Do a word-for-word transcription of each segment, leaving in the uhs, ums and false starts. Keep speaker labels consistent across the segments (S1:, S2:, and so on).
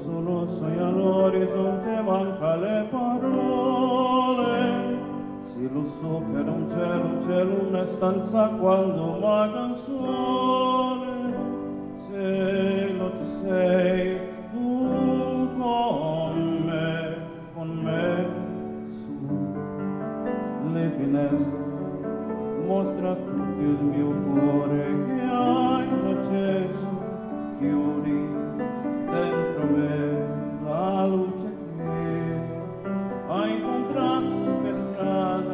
S1: lusso, lusso e all'orizzonte manca le parole. Sì, lo so che non c'è, non c'è una stanza quando manca il sole. Se lo ci sei tu con me, con me, su le finestre, mostra tutto il mio cuore che hai acceso, chiudi dentro me la luce che hai incontrato per strada.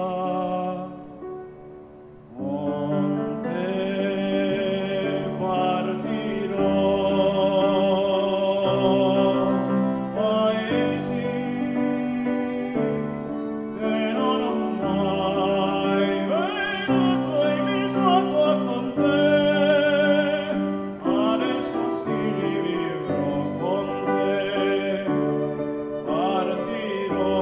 S1: Con te partirò, paesi che non ho mai veduto e visto con te. Adesso sì li vivrò con te, partirò.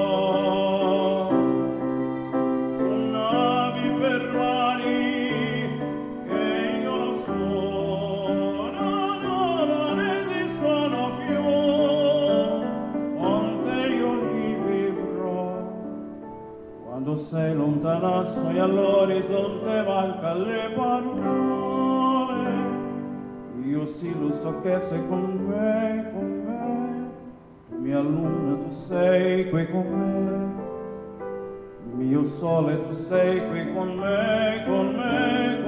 S1: Su navi per mari che io lo so, no, no, non esistono più. Con te io li vivrò. Quando sei lontanasso e all'orizzonte manca le parole, io sì lo so che sei con me, con me. Tu mia luna, tu sei qui con me. Mio sole, tu sei qui con me, con me,